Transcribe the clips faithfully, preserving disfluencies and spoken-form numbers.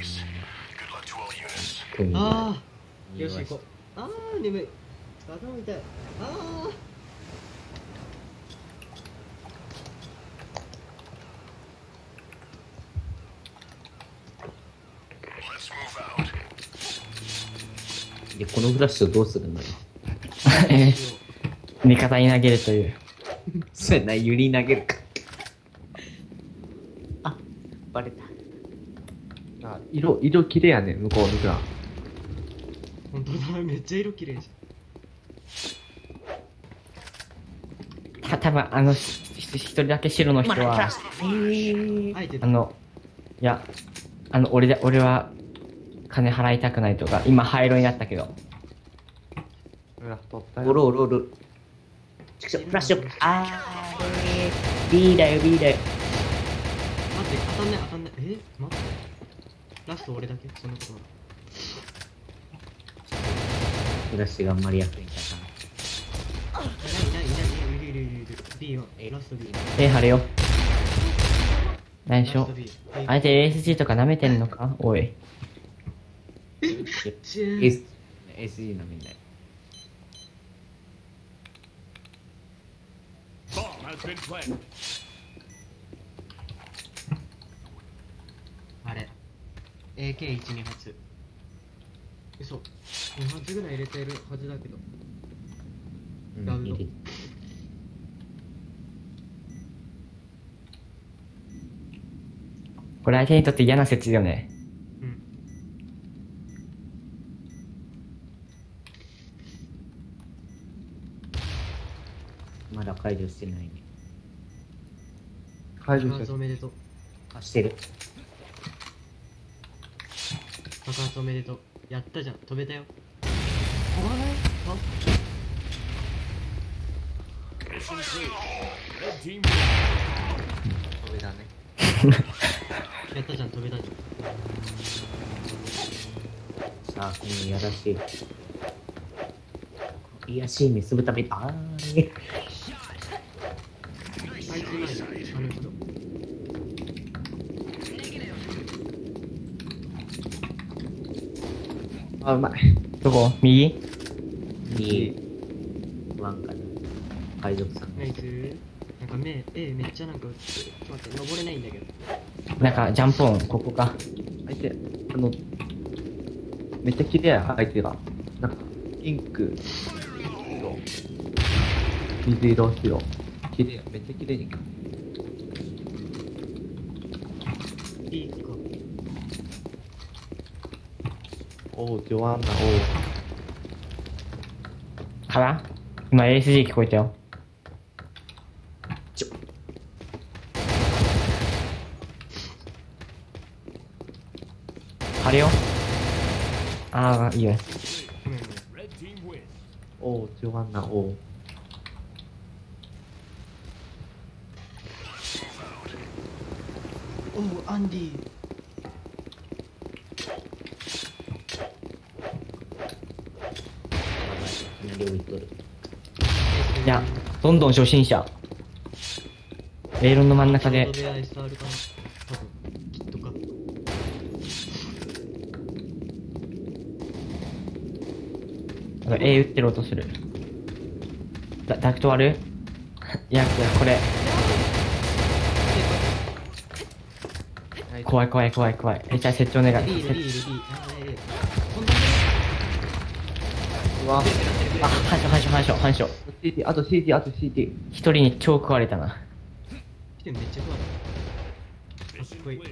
ああ、よし行こう。ああ、眠い。頭痛い。ああ。 で、このフラッシュをどうするのよ。 えー、味方に投げるという。 そうやな、ユリ投げるか。あ、バレた。 あ、色、色綺麗やね、向こうのフラン。 ほんとだ、めっちゃ色綺麗じた、多分あの、ひひ一人だけ白の人は、 ゃん。あえてあの、いや、あの、俺で、俺は、金払いたくないとか、今灰色になったけど。 フラ取ったおよ。 るおるおる。ちくしょ、フラッシュ。あー、B だよ、B だよ。 待って、当たんない、当たんない。え待って。ラスト俺だけそんなことない。 フラッシュがあんまり役に立たない。 ないないないないいるいるいるいる B はラスト B 手張れよ。内緒ラスト。B 相手 エーエスジー とか舐めてんのかおい。 チェーン S、エスジー のみんな。 あれ エーケーいち に発嘘に発ぐらい入れてるはずだけどうんラウンド入れこれ相手にとって嫌な設置だよね。 うんまだ解除してないね。 爆発解除した。 おめでとうあ、してる。 爆発おめでとうやったじゃん飛べたよ飛ばないあこれだね。 やったじゃん飛べたじゃんさあ、このいやらしい。いやしいね、すぐ食べた。あーあいついないよあの人あ、うまい。 どこ右に、ワンかな。海賊さんがナイスなんか目 A めっちゃなんか打ってるちょっと待って登れないんだけどなんかジャンプオン、ここか。 相手、あの、めっちゃ綺麗や、相手が。なんか、ピンク、白、水色、白。綺麗や、めっちゃ綺麗に。 いいかおう、ジョアンナ、おから今 エーエスジー 聞こえたよ。 ちょ、 張れよ。ああ、いいよ。 ごめんごめんう。おう、ジョアンナ、おう。 おうアンディいきなり置いとる。 いや、どんどん初心者。レールの真ん中でショートベア エスアール かな多分きっとかなんか A 打ってる音する。ダダクト割るいや、いや、これ。怖い怖い怖い怖い。え、じゃあ、設置お願い。 D いる D いる D あー A 本当にうわ、 あ、反射反射反射反射。 シーティー、あと シーティー、あと シーティー。 一人に超食われたな。 来てめっちゃ怖いかっこいい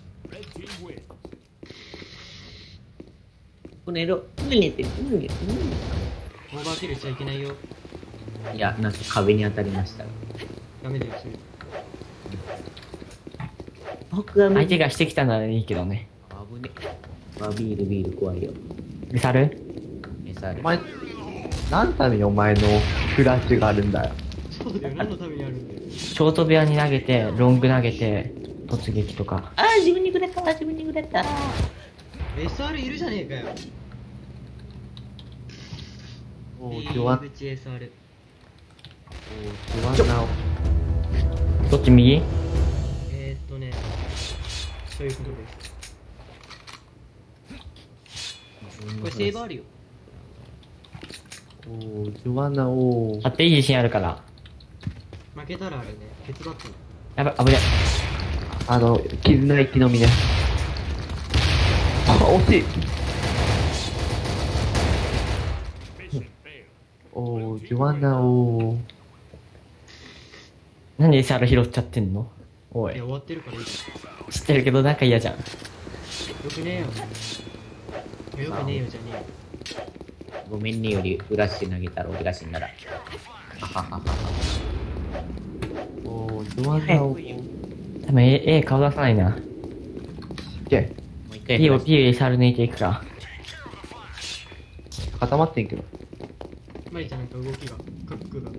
この色、逃げてる、逃げてる、 オーバーキルしちゃいけないよいや、なんか壁に当たりました。 ダメだよそれ僕は相手がしてきたならいいけどね。 危ね。あ、ビール、ビール怖いよ。 ミサルエスアール。 お前、何のためにお前のフラッシュがあるんだよ。 そうだよ何のためにあるんだよショート部屋に投げて、ロング投げて、突撃とか。 あー、自分にくれた、自分にくれた。 エスアール いるじゃねえかよおう、 入ジョアン、 り口 エスアールおう、ジョアンナ、 どっち右えー、っとねそういうことですこれセーブあるよ。 おー、ジョアナ、おー。 あっていい自信あるから。 負けたらあれね、手伝ってね。 やばい、危ない。 あの、絆生きのみね。あ、惜しい。おー、ジョアナ、おー。 なんで エスアール 拾っちゃってんのおい。 いや、終わってるからいいじ知ってるけどなんか嫌じゃん。 ゃん。よくねえよ。いやよくねえよじゃねえよ。 ごめんねよりフラッシュ投げたら俺が死んだら。 おー、ジョアナ、おー。 多分 A, A 顔出さないな。 いけ。 もう一回 P をフラッシ P を エスアール 抜いていくか。 固まってんけど。 マリちゃんなんか動きが、カックが。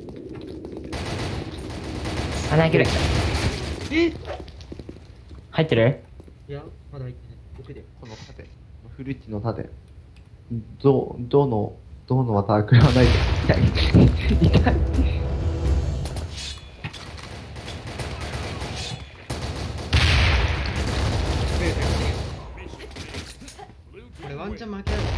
穴開ける。 え入ってるいや、まだ入ってない。奥で。 この盾。フルッチの盾。ど、どの、どの技食らわないで。痛い。痛い。 これワンチャン負けある。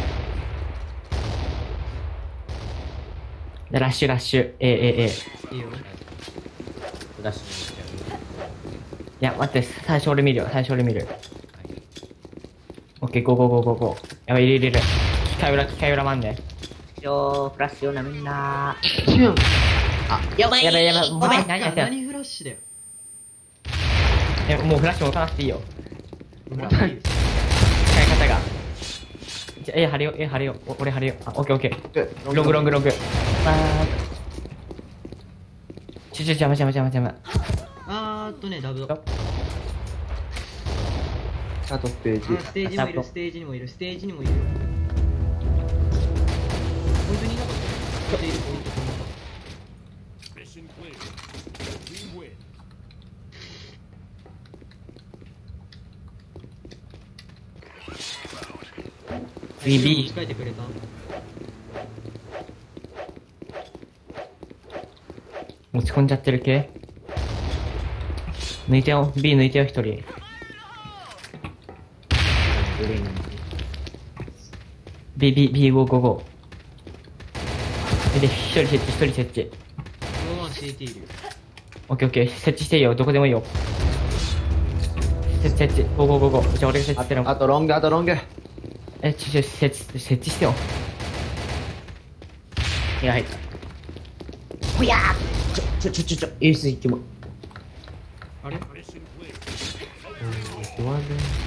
でラッシュラッシュ。A、A、A。 いいよ。 ュフラッシュ投げちゃいや、待って、最初俺見るよ。最初俺見る。オッケー、ゴーゴーゴーゴーゴー。やばい、入れる入れる。機械裏、機械裏まんね。 う。よー、フラッシュをなめんなー。 シュン。 やばいやばいやばい、もうごめん何やってんの何フラッシュだよ。 え、もうフラッシュ置かなくていいよ。 もういいよ。 使い方が。じゃあ、A 貼るよ、A 貼るよ。お俺貼るよ。あ、オッケーオッケー。ロングロングロング。バーッ。ちょちょ、邪魔邪魔邪魔邪魔。 あーっとね、ダブド。ああとステージ。 ステージにもいる、ステージにもいる、ステージにもいるよ。本当にいなかったよ。いる、いる、 次 B 持ち帰ってくれた。 持ち込んじゃってる系抜いてよ。B 抜いてよ、一人。 グレーに B、B、B、ゴーゴーゴー。で、一人設置、一人設置。 ノーワン シーティー いるよ。 オッケーオッケー。設置していいよ。どこでもいいよ。設置、設置。ゴーゴーゴーゴー。じゃあ俺が設置あしてるあとロング、あとロング。 え、ちょ、ちょ、設置、設置してよ。 いや、入った。ほやーちょ、ちょ、ちょ、ちょ、ちょ、エースいっても。 あれジョアナ。